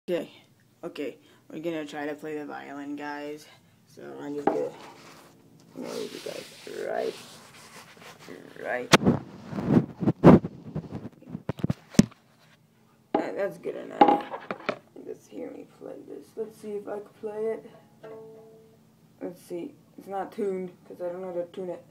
Okay, we're gonna try to play the violin, guys. So I'm just gonna move you guys right. That's good enough. Just hear me play this. Let's see if I can play it. Let's see. It's not tuned because I don't know how to tune it.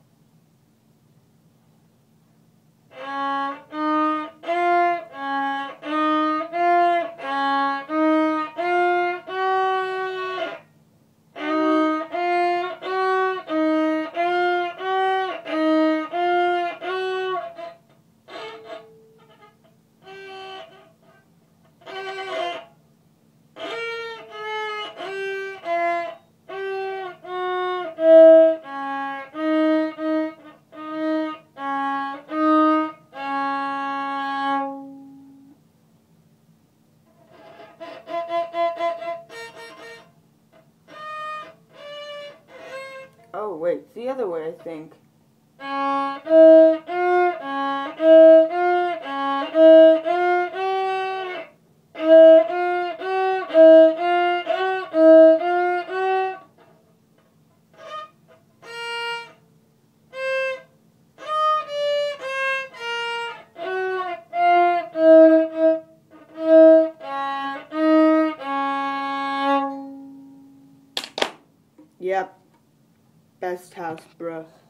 Oh, wait, it's the other way, I think. Yep. Best house, bruh.